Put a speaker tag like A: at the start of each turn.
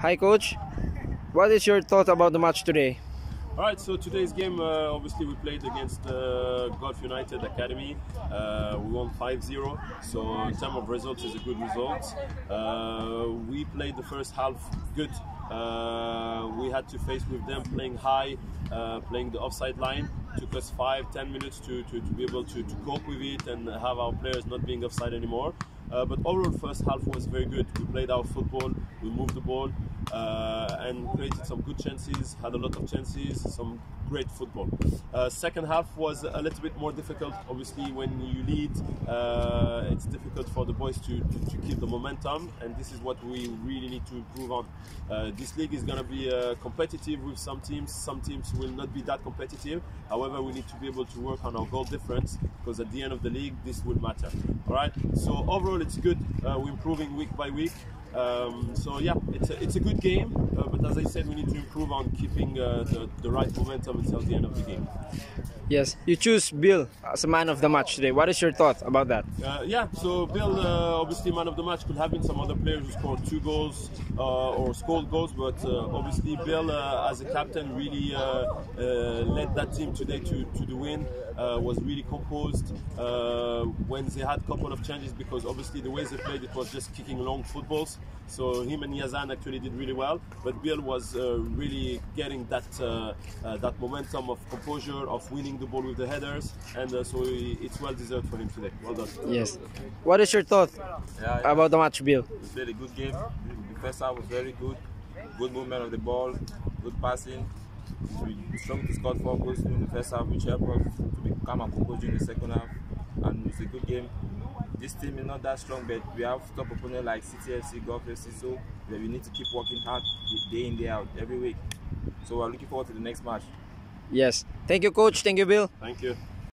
A: Hi, Coach. What is your thought about the match today?
B: All right, so today's game, obviously we played against Golf United Academy. We won 5-0, so in terms of results, it's a good result. We played the first half good. We had to face with them playing high, playing the offside line. Took us 5-10 minutes to be able to cope with it and have our players not being offside anymore. But overall, first half was very good. We played our football, we moved the ball, and created some good chances, had a lot of chances, some great football. Second half was a little bit more difficult. Obviously, when you lead, it's difficult for the boys to keep the momentum, and this is what we really need to improve on. This league is going to be competitive with some teams will not be that competitive. However, we need to be able to work on our goal difference, because at the end of the league, this will matter. All right, so overall it's good. We're improving week by week. So yeah, it's a good game, but as I said, we need to improve on keeping the right momentum until the end of the game.
A: Yes, you choose Bill as a man of the match today. What is your thought about that?
B: Yeah, so Bill, obviously man of the match. Could have been some other players who scored 2 goals or scored goals, but obviously Bill, as a captain, really led that team today to the win. Was really composed when they had a couple of changes, because obviously the way they played, it was just kicking long footballs. So him and Yazan actually did really well, but Bill was really getting that that momentum of composure, of winning the ball with the headers, and so it's well deserved for him today. Well done.
A: Yes. What is your thought about the match, Bill?
C: We played a good game. The first half was very good. Good movement of the ball, good passing. We struggled to score 4 goals in the first half, which helped us to become and composed during the second half. And it's a good game. This team is not that strong, but we have top opponents like CTFC, Golf FC, so we need to keep working hard day in, day out, every week. So we're looking forward to the next match.
A: Yes. Thank you, Coach. Thank you, Bill.
B: Thank you.